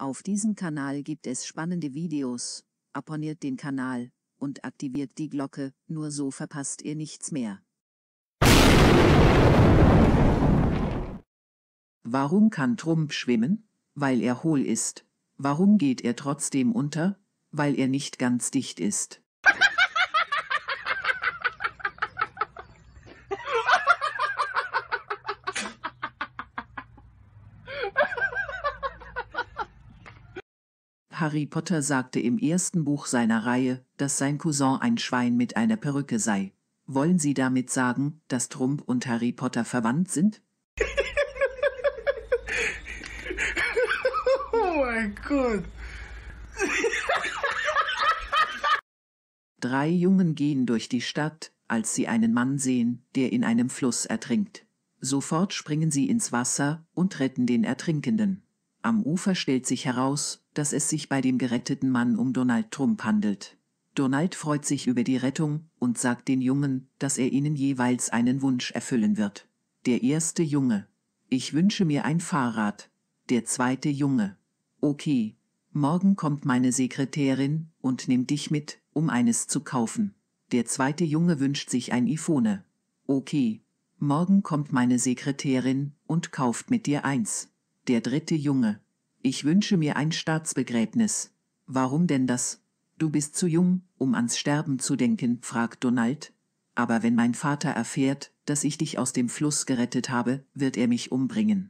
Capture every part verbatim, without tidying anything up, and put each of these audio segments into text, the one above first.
Auf diesem Kanal gibt es spannende Videos. Abonniert den Kanal und aktiviert die Glocke, nur so verpasst ihr nichts mehr. Warum kann Trump schwimmen? Weil er hohl ist. Warum geht er trotzdem unter? Weil er nicht ganz dicht ist. Harry Potter sagte im ersten Buch seiner Reihe, dass sein Cousin ein Schwein mit einer Perücke sei. Wollen Sie damit sagen, dass Trump und Harry Potter verwandt sind? Oh mein Gott! Drei Jungen gehen durch die Stadt, als sie einen Mann sehen, der in einem Fluss ertrinkt. Sofort springen sie ins Wasser und retten den Ertrinkenden. Am Ufer stellt sich heraus, dass es sich bei dem geretteten Mann um Donald Trump handelt. Donald freut sich über die Rettung und sagt den Jungen, dass er ihnen jeweils einen Wunsch erfüllen wird. Der erste Junge: Ich wünsche mir ein Fahrrad. Der zweite Junge: Okay, morgen kommt meine Sekretärin und nimmt dich mit, um eines zu kaufen. Der zweite Junge wünscht sich ein iPhone. Okay, morgen kommt meine Sekretärin und kauft mit dir eins. Der dritte Junge: Ich wünsche mir ein Staatsbegräbnis. Warum denn das? Du bist zu jung, um ans Sterben zu denken, fragt Donald. Aber wenn mein Vater erfährt, dass ich dich aus dem Fluss gerettet habe, wird er mich umbringen.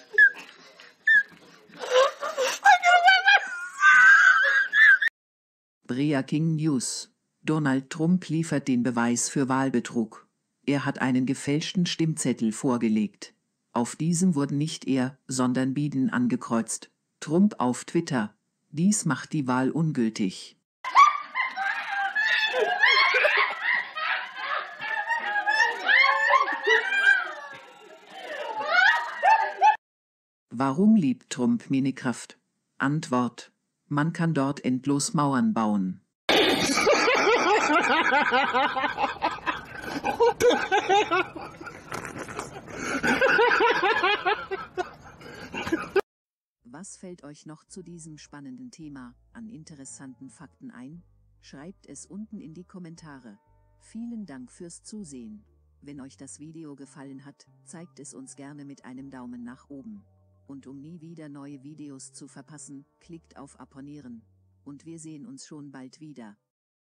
Breaking News: Donald Trump liefert den Beweis für Wahlbetrug. Er hat einen gefälschten Stimmzettel vorgelegt. Auf diesem wurden nicht er, sondern Biden angekreuzt. Trump auf Twitter: Dies macht die Wahl ungültig. Warum liebt Trump Minecraft? Antwort: Man kann dort endlos Mauern bauen. Was fällt euch noch zu diesem spannenden Thema an interessanten Fakten ein? Schreibt es unten in die Kommentare. Vielen Dank fürs Zusehen. Wenn euch das Video gefallen hat, zeigt es uns gerne mit einem Daumen nach oben. Und um nie wieder neue Videos zu verpassen, klickt auf Abonnieren. Und wir sehen uns schon bald wieder.